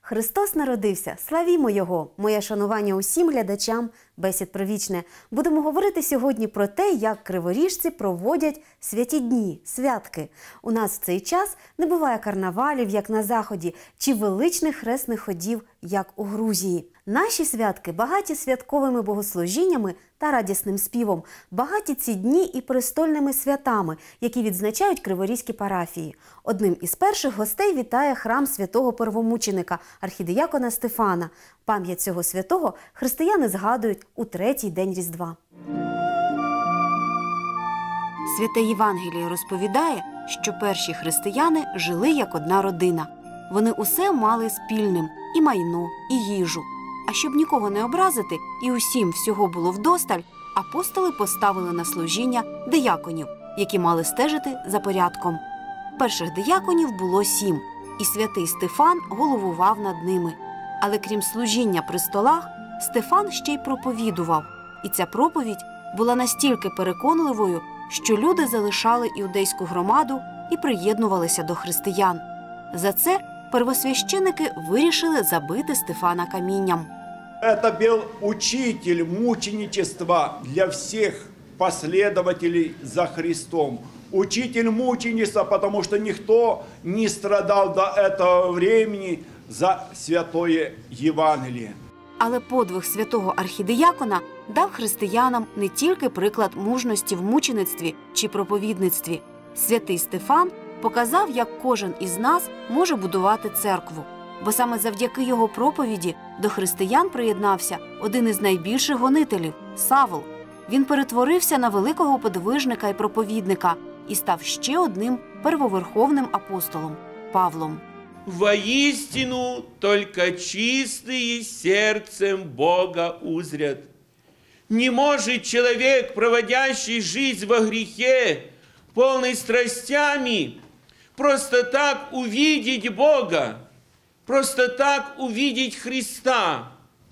Христос народився, славімо Його! Моє шанування усім глядачам «Бесід про вічне». Будемо говорити сьогодні про те, як криворіжці проводять святі дні, святки. У нас в цей час не буває карнавалів, як на Заході, чи величних хресних ходів, як у Грузії. Наші святки багаті святковими богослужіннями та радісним співом, багаті ці дні і престольними святами, які відзначають криворізькі парафії. Одним із перших гостей вітає храм святого первомученика, архідіякона Стефана. Пам'ять цього святого християни згадують у третій день Різдва. Святе Євангеліє розповідає, що перші християни жили як одна родина. Вони усе мали спільним – і майно, і їжу. А щоб нікого не образити і усім всього було вдосталь, апостоли поставили на служіння дияконів, які мали стежити за порядком. Перших дияконів було 7, і святий Стефан головував над ними. Але крім служіння при столах, Стефан ще й проповідував. І ця проповідь була настільки переконливою, що люди залишали іудейську громаду і приєднувалися до християн. За це первосвященики вирішили забити Стефана камінням. Это был учитель мученичества для всех последователей за Христом. Учитель мученичества, потому что никто не страдал до этого времени за святое Євангеліє. Але подвиг святого архідіякона дав християнам не тільки приклад мужності в мучеництві чи проповідництві. Святий Стефан показав, як кожен із нас може будувати церкву. Бо саме завдяки його проповіді до християн приєднався один із найбільших гонителів – Савл. Він перетворився на великого подвижника і проповідника і став ще одним первоверховним апостолом – Павлом. «Воистину только чистые сердцем Бога узрят. Не может человек, проводящий жизнь во грехе, полный страстями, просто так увидеть Бога, просто так увидеть Христа.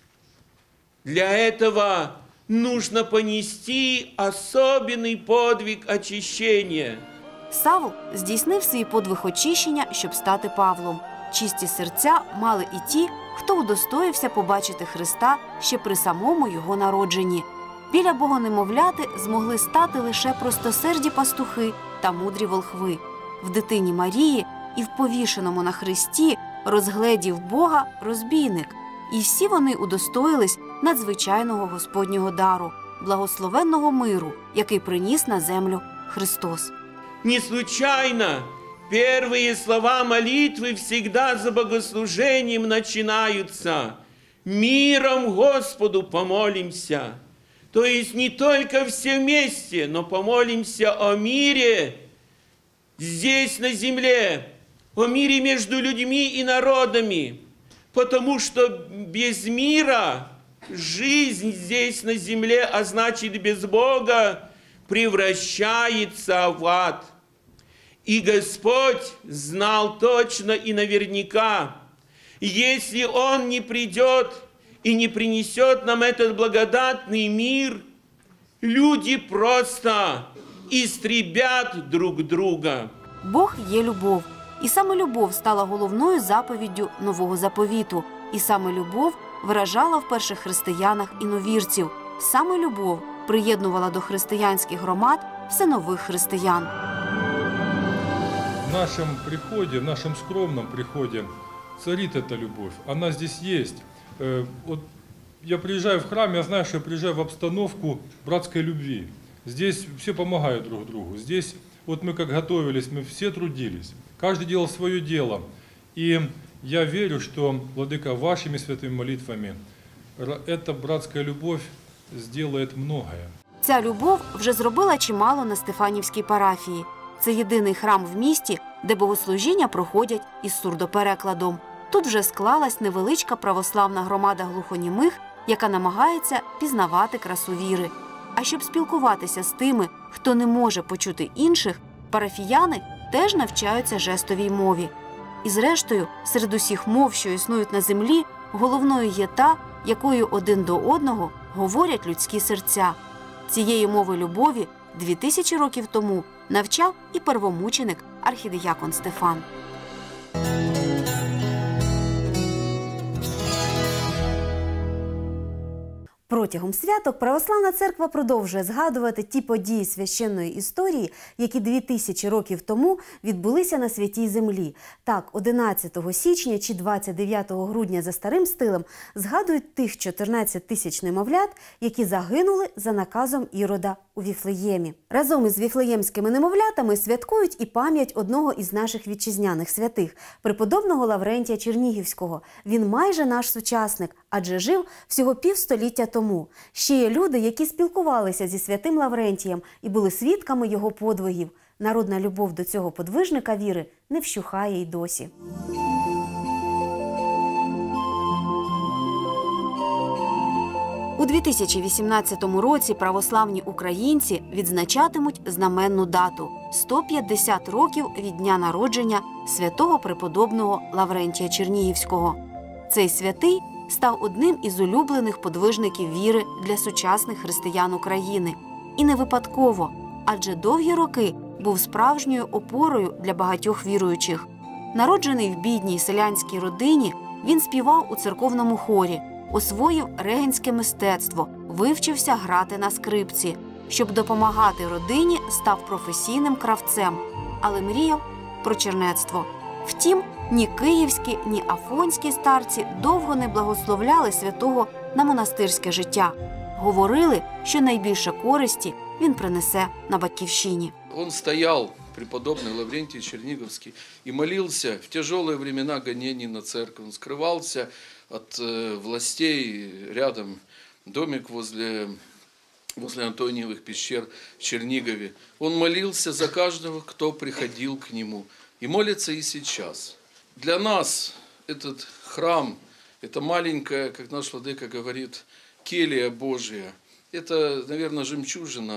Для этого нужно понести особенный подвиг очищения». Савл здійснив свій подвиг очищення, щоб стати Павлом. Чисті серця мали і ті, хто удостоївся побачити Христа ще при самому його народженні. Біля Богонемовляти змогли стати лише простосерді пастухи та мудрі волхви. В дитині Марії і в повішеному на хресті розгледів Бога розбійник. І всі вони удостоїлись надзвичайного Господнього дару – благословенного миру, який приніс на землю Христос. Не случайно первые слова молитвы всегда за богослужением начинаются «Миром Господу помолимся». То есть не только все вместе, но помолимся о мире здесь на земле, о мире между людьми и народами, потому что без мира жизнь здесь на земле, а значит без Бога, превращается в ад. И Господь знал точно и наверняка, если Он не придет и не принесет нам этот благодатный мир, люди просто истребят друг друга. Бог є любов. І саме любов стала головною заповіддю Нового Заповіту. І саме любов виражала в перших християнах іновірців. Саме любов приєднувала до християнських громад все нових християн. В нашем приходе, в нашем скромном приходе царит эта любовь. Она здесь есть. Вот я приезжаю в храм, я знаю, что я приезжаю в обстановку братской любви. Здесь все помогают друг другу. Здесь вот мы как готовились, мы все трудились. Каждый делал свое дело. И я верю, что, Владыка, вашими святыми молитвами эта братская любовь сделает многое. Ця любов вже зробила чимало на Стефанівській парафії. Це єдиний храм в місті, де богослужіння проходять із сурдоперекладом. Тут вже склалась невеличка православна громада глухонімих, яка намагається пізнавати красу віри. А щоб спілкуватися з тими, хто не може почути інших, парафіяни теж навчаються жестовій мові. І зрештою, серед усіх мов, що існують на землі, головною є та, якою один до одного говорять людські серця. Цієї мови любові 2000 років тому навчав і первомученик архідіякон Стефан. Протягом святок Православна Церква продовжує згадувати ті події священної історії, які 2000 років тому відбулися на Святій Землі. Так, 11 січня чи 29 грудня за старим стилем згадують тих 14 тисяч немовлят, які загинули за наказом Ірода у Віфлеємі. Разом із віфлеємськими немовлятами святкують і пам'ять одного із наших вітчизняних святих – преподобного Лаврентія Чернігівського. Він майже наш сучасник, адже жив всього півстоліття тому. Ще є люди, які спілкувалися зі святим Лаврентієм і були свідками його подвигів. Народна любов до цього подвижника віри не вщухає й досі. У 2018 році православні українці відзначатимуть знаменну дату – 150 років від дня народження святого преподобного Лаврентія Чернігівського. Цей святий став одним із улюблених подвижників віри для сучасних християн України. І не випадково, адже довгі роки був справжньою опорою для багатьох віруючих. Народжений в бідній селянській родині, він співав у церковному хорі, освоїв регенське мистецтво, вивчився грати на скрипці. Щоб допомагати родині, став професійним кравцем, але мріяв про чернецтво. Втім, ні київські, ні афонські старці довго не благословляли святого на монастирське життя. Говорили, що найбільше користі він принесе на батьківщині. Он стоял, преподобный Лаврентий Черниговский, и молился в тяжелые времена гонений на церковь. Он скрывался от властей, рядом домик возле Антониевых пещер в Чернигове. Он молился за каждого, кто приходил к нему. И молится и сейчас. Для нас этот храм, это маленькая, как наш владыка говорит, келья Божия. Это, наверное, жемчужина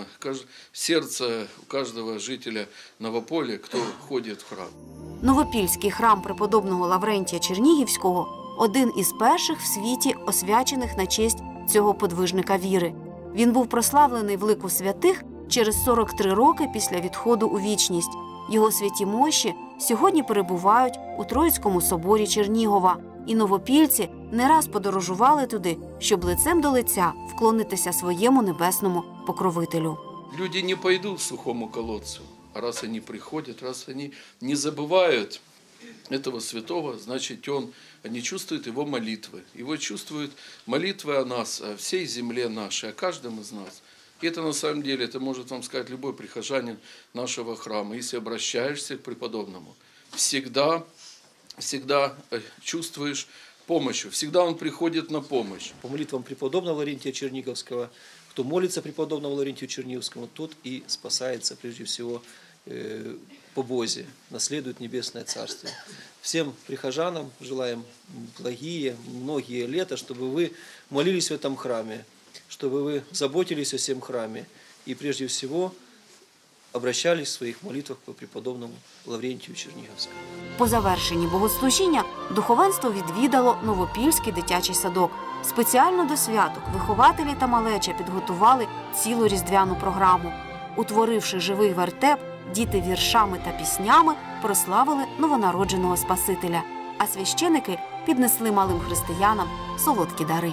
сердца у каждого жителя Новополя, кто ходит в храм. Новопільський храм преподобного Лаврентія Чернігівського – один із перших в світі освячених на честь цього подвижника віри. Він був прославлений в лику святих через 43 роки після відходу у вічність. Його святі мощі сьогодні перебувають у Троїцькому соборі Чернігова. І новопільці не раз подорожували туди, щоб лицем до лиця вклонитися своєму небесному покровителю. Люди не пойдут к сухому колодцу, а раз они приходят, раз они не забывают этого святого, значит, они чувствуют его молитвы. Его чувствуют молитвы о нас, о всей земле нашей, о каждом из нас. И это на самом деле, это может вам сказать любой прихожанин нашего храма. Если обращаешься к преподобному, всегда чувствуешь помощь, всегда он приходит на помощь. По молитвам преподобного Лаврентия Черниговского, кто молится преподобному Лаврентию Черниговскому, тот и спасается прежде всего по Бозе, наследует Небесное Царствие. Всем прихожанам желаем многие лета, чтобы вы молились в этом храме, чтобы вы заботились о всем храме и прежде всего обращались в своїх молитвах по преподобному Лаврентію Чернігівському. По завершенні богослужіння духовенство відвідало Новопільський дитячий садок. Спеціально до святок вихователі та малеча підготували цілу різдвяну програму. Утворивши живий вертеп, діти віршами та піснями прославили новонародженого Спасителя, а священики піднесли малим християнам солодкі дари.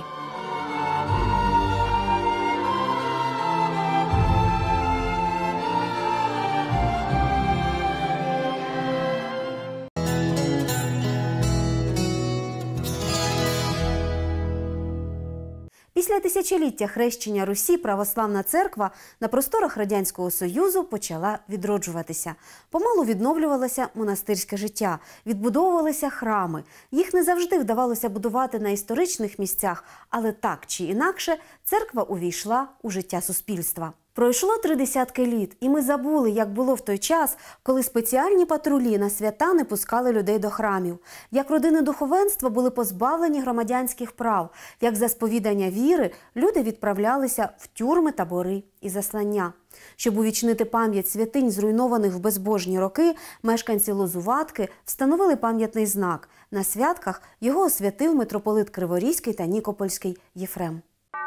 Після тисячоліття хрещення Русі Православна Церква на просторах Радянського Союзу почала відроджуватися. Помалу відновлювалося монастирське життя, відбудовувалися храми. Їх не завжди вдавалося будувати на історичних місцях, але так чи інакше церква увійшла у життя суспільства. Пройшло 30 літ, і ми забули, як було в той час, коли спеціальні патрулі на свята не пускали людей до храмів, як родини духовенства були позбавлені громадянських прав, як за сповідання віри люди відправлялися в тюрми, табори і заслання. Щоб увічнити пам'ять святинь, зруйнованих в безбожні роки, мешканці Лозуватки встановили пам'ятний знак. На святках його освятив митрополит Криворізький та Нікопольський Єфрем.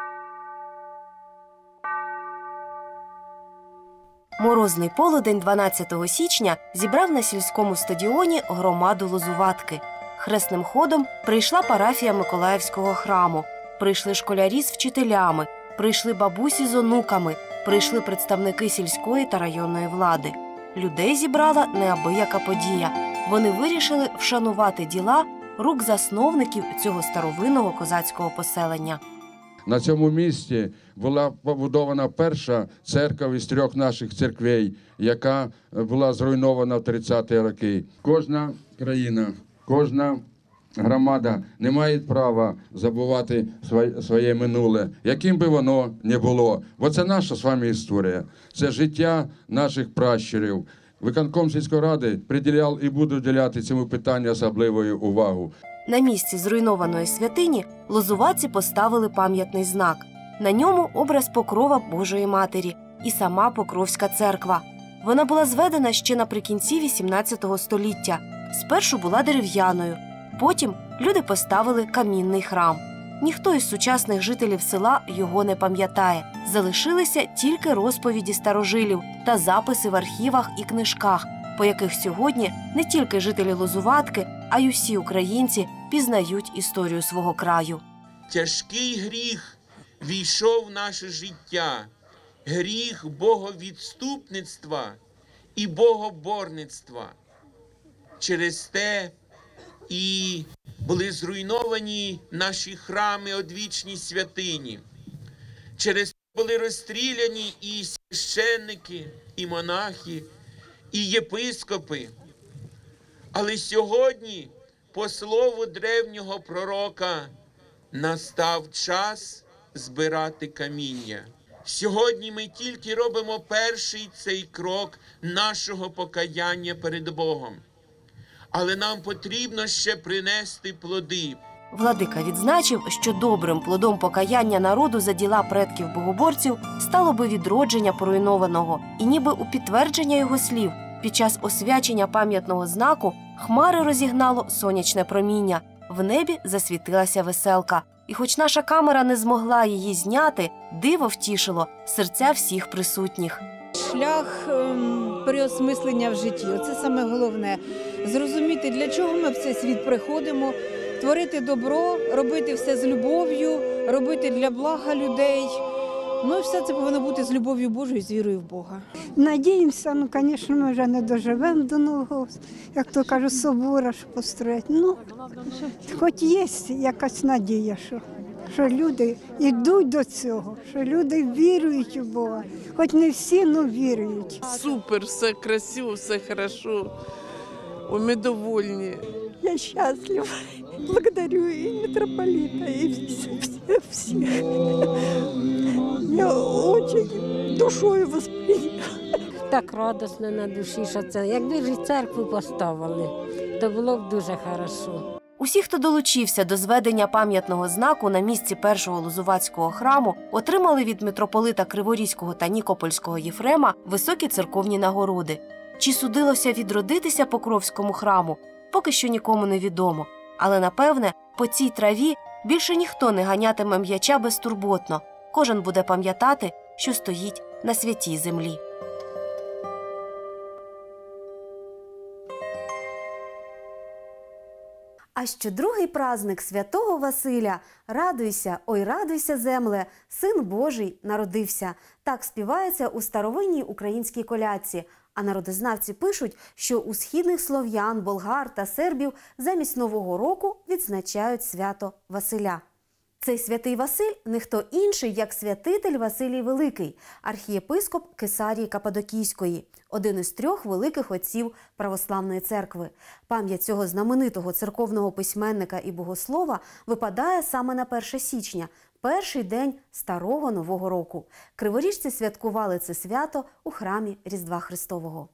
Морозний полудень 12 січня зібрав на сільському стадіоні громаду Лозуватки. Хресним ходом прийшла парафія Миколаївського храму. прийшли школярі з вчителями, прийшли бабусі з онуками, прийшли представники сільської та районної влади. Людей зібрала неабияка подія. Вони вирішили вшанувати діла рук засновників цього старовинного козацького поселення. На цьому місці була побудована перша церква із 3 наших церквей, яка була зруйнована в 30-ті роки. Кожна країна, кожна громада не має права забувати своє минуле, яким би воно не було. Бо це наша з вами історія, це життя наших пращурів. Виконком сільської ради приділяв і буде вділяти цьому питанню особливою увагу. На місці зруйнованої святині лозуватці поставили пам'ятний знак. На ньому образ Покрова Божої Матері і сама Покровська церква. Вона була зведена ще наприкінці XVIII століття. Спершу була дерев'яною, потім люди поставили камінний храм. Ніхто із сучасних жителів села його не пам'ятає. Залишилися тільки розповіді старожилів та записи в архівах і книжках, по яких сьогодні не тільки жителі Лозуватки, а й усі українці пізнають історію свого краю. Тяжкий гріх війшов в наше життя, гріх боговідступництва і богоборництва. Через те і були зруйновані наші храми, одвічні святині. Через те були розстріляні і священники, і монахи, і єпископи. Але сьогодні, по слову древнього пророка, настав час збирати каміння. Сьогодні ми тільки робимо перший цей крок нашого покаяння перед Богом. Але нам потрібно ще принести плоди. Владика відзначив, що добрим плодом покаяння народу за діла предків-богоборців стало би відродження поруйнованого. І ніби у підтвердження його слів, під час освячення пам'ятного знаку хмари розігнало сонячне проміння. В небі засвітилася веселка. І хоч наша камера не змогла її зняти, диво втішило серця всіх присутніх. Шлях переосмислення в житті. Оце саме головне. Зрозуміти, для чого ми в цей світ приходимо, творити добро, робити все з любов'ю, робити для блага людей. Ну і все це повинно бути з любов'ю Божою, з вірою в Бога. Надіємося, ну, звісно, ми вже не доживемо до нового, як то кажуть, собора, що построять. Ну, хоч є якась надія, що люди йдуть до цього, що люди вірують у Бога. Хоч не всі, але вірують. Супер, все красиво, все хорошо. Ми довольні. Я щаслива. Благодарю і митрополита, і всіх. Я дуже душою восприйняла. Так радісно на душі, що це. Якби ж церкву поставили, то було б дуже хорошо. Усі, хто долучився до зведення пам'ятного знаку на місці першого Лозуватського храму, отримали від митрополита Криворізького та Нікопольського Єфрема високі церковні нагороди. Чи судилося відродитися Покровському храму, поки що нікому не відомо. Але, напевне, по цій траві більше ніхто не ганятиме м'яча безтурботно. Кожен буде пам'ятати, що стоїть на святій землі. А що другий праздник святого Василя «Радуйся, ой, радуйся, земле, Син Божий народився». Так співається у старовинній українській колядці. А народознавці пишуть, що у східних слов'ян, болгар та сербів замість Нового року відзначають свято Василя. Цей святий Василь – не хто інший, як святитель Василій Великий, архієпископ Кесарії Каппадокійської, один із 3 великих отців Православної церкви. Пам'ять цього знаменитого церковного письменника і богослова випадає саме на 1 січня, перший день Старого Нового року. Криворіжці святкували це свято у храмі Різдва Христового.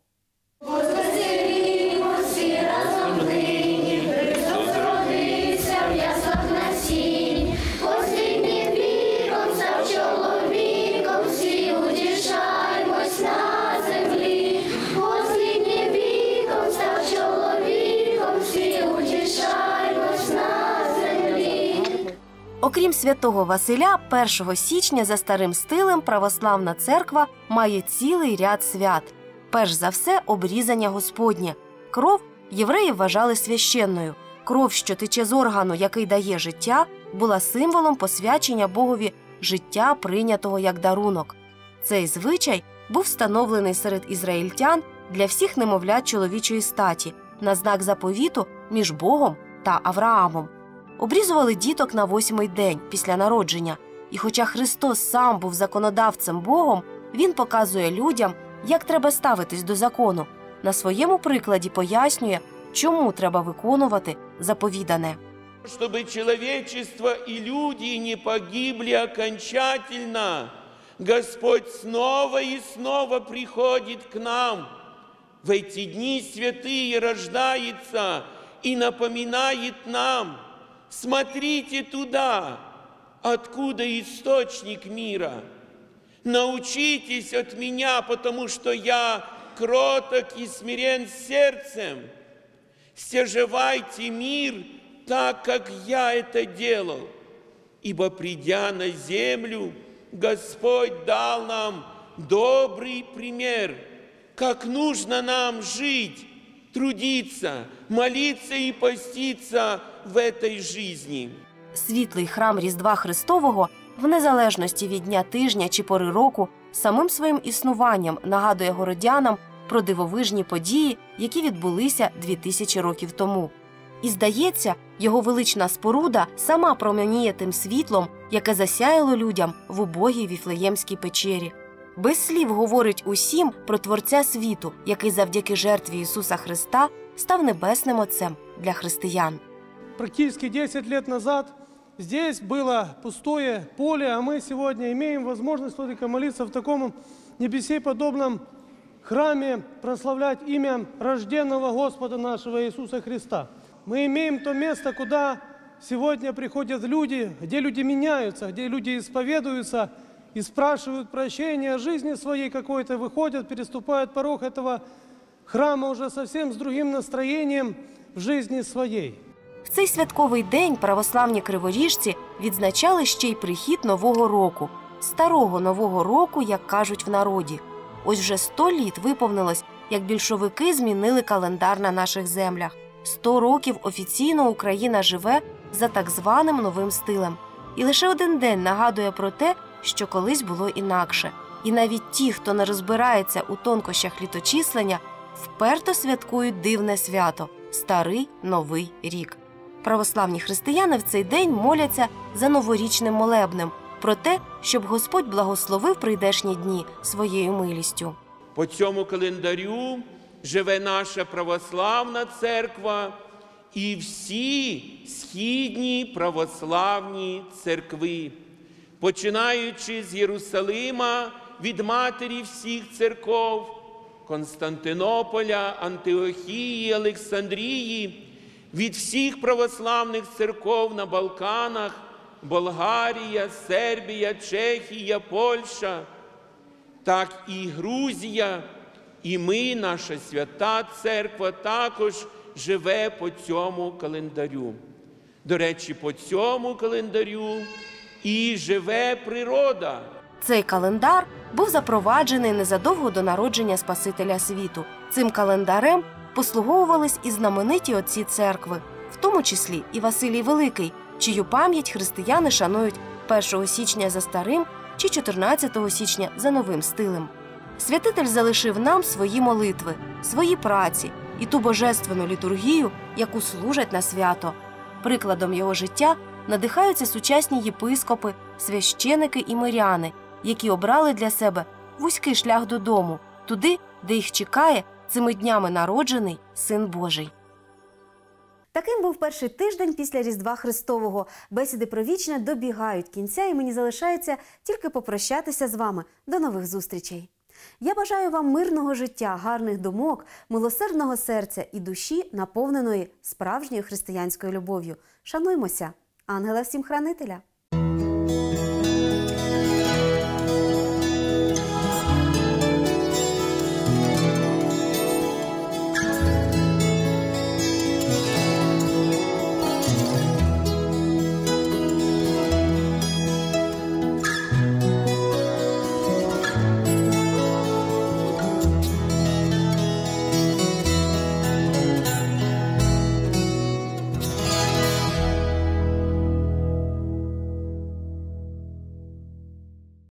Окрім святого Василя, 1 січня за старим стилем православна церква має цілий ряд свят. Перш за все – обрізання Господнє. Кров євреї вважали священною. Кров, що тече з органу, який дає життя, була символом посвячення Богові життя, прийнятого як дарунок. Цей звичай був встановлений серед ізраїльтян для всіх немовлят чоловічої статі на знак заповіту між Богом та Авраамом. Обрізували діток на 8-й день після народження. І хоча Христос сам був законодавцем Богом, Він показує людям, як треба ставитись до закону. На своєму прикладі пояснює, чому треба виконувати заповідане. Чтобы человечество и люди не погибли окончательно, Господь снова и снова приходит к нам. В эти дни святые рождается и напоминает нам: смотрите туда, откуда источник мира. Научитесь от меня, потому что я кроток и смирен сердцем. Стяжевайте мир так, как я это делал. Ибо, придя на землю, Господь дал нам добрый пример, как нужно нам жить, трудиться, молиться и поститься в этой жизни. Світлий храм Різдва Христового, в незалежності від дня тижня чи пори року, самим своїм існуванням нагадує городянам про дивовижні події, які відбулися 2000 років тому. І, здається, його велична споруда сама промяніє тим світлом, яке засяяло людям в убогій Віфлеємській печері. Без слів говорить усім про Творця світу, який завдяки жертві Ісуса Христа став небесним Отцем для християн. Практически 10 лет назад здесь было пустое поле, а мы сегодня имеем возможность только молиться в таком небесеподобном храме, прославлять имя рожденного Господа нашего Иисуса Христа. Мы имеем то место, куда сегодня приходят люди, где люди меняются, где люди исповедуются и спрашивают прощения о жизни своей какой-то, выходят, переступают порог этого храма уже совсем с другим настроением в жизни своей. В цей святковий день православні криворіжці відзначали ще й прихід Нового року. Старого Нового року, як кажуть в народі. Ось вже 100 літ виповнилось, як більшовики змінили календар на наших землях. 100 років офіційно Україна живе за так званим новим стилем. І лише один день нагадує про те, що колись було інакше. І навіть ті, хто не розбирається у тонкощах літочислення, вперто святкують дивне свято – Старий Новий рік. Православні християни в цей день моляться за новорічним молебнем, про те, щоб Господь благословив прийдешні дні своєю милістю. По цьому календарю живе наша православна церква і всі східні православні церкви, починаючи з Єрусалима, від матері всіх церков, Константинополя, Антиохії, Олександрії, від всіх православних церков на Балканах, Болгарія, Сербія, Чехія, Польща, так і Грузія, і ми, наша свята церква, також живе по цьому календарю. До речі, по цьому календарю і живе природа. Цей календар був запроваджений незадовго до народження Спасителя світу. Цим календарем послуговувались і знамениті отці церкви, в тому числі і Василій Великий, чию пам'ять християни шанують 1 січня за старим чи 14 січня за новим стилем. Святитель залишив нам свої молитви, свої праці і ту божественну літургію, яку служать на свято. Прикладом його життя надихаються сучасні єпископи, священики і миряни, які обрали для себе вузький шлях додому, туди, де їх чекає цими днями народжений Син Божий. Таким був перший тиждень після Різдва Христового. Бесіди про вічне добігають кінця, і мені залишається тільки попрощатися з вами. До нових зустрічей! Я бажаю вам мирного життя, гарних думок, милосердного серця і душі, наповненої справжньою християнською любов'ю. Шануймося! Ангела всім хранителя!